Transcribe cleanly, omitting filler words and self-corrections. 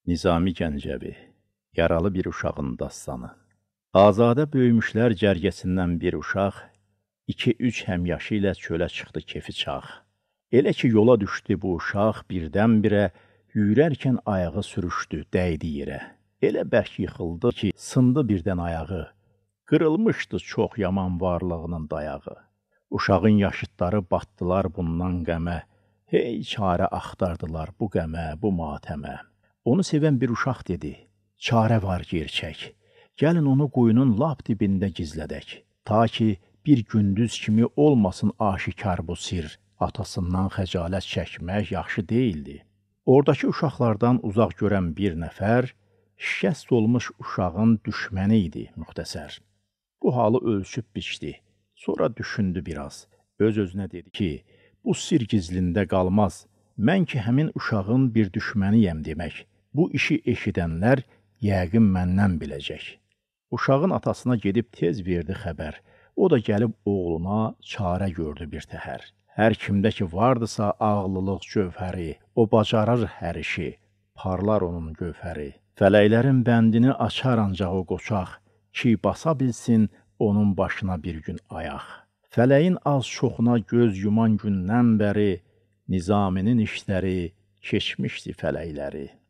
Nizami Gəncəvi, Yaralı bir uşağın dastanı. Azadə böyümüşlər cərgəsindən bir uşaq, 2-3 həmyaşı ilə çölə çıxdı kefi çağ. Elə ki yola düşdü bu uşaq, birdən-birə yürərkən ayağı sürüşdü, dəydi yerə. Elə bərk yıxıldı ki, sındı birdən ayağı, qırılmışdı çox yaman varlığının dayağı. Uşağın yaşıtları batdılar bundan qəmə, hey çarə axtardılar bu qəmə, bu matəmə. Onu sevən bir uşaq dedi, çarə var gerçək, gəlin onu quyunun lap dibində gizlədək. Ta ki bir gündüz kimi olmasın aşikar bu sir, atasından xəcalət çəkmək yaxşı deyildi. Oradakı uşaqlardan uzaq görən bir nəfər, şikəst olmuş uşağın düşməni idi müxtəsər. Bu halı ölçüb biçdi, sonra düşündü biraz, öz-özünə dedi ki, bu sir gizlində qalmaz, mən ki həmin uşağın bir düşməniyəm demək. Bu işi eşidənlər yəqin məndən biləcək. Uşağın atasına gedib tez verdi xəbər. O da gəlib oğluna çarə gördü bir təhər. Hər kimdə ki vardısa ağlılıq cövhəri, o bacarır hər işi, parlar onun gövhəri. Fələklərin bəndini açar ancaq o qoçaq, ki basa bilsin onun başına bir gün ayaq. Fələyin az çoxuna göz yuman gündən bəri, Nizaminin işləri keçmişdi fələkləri.